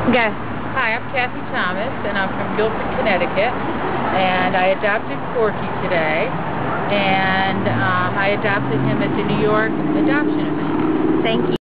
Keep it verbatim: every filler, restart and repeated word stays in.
Go. Hi, I'm Kathy Thomas, and I'm from Guilford, Connecticut, and I adopted Corky today, and um, I adopted him at the New York adoption event. Thank you.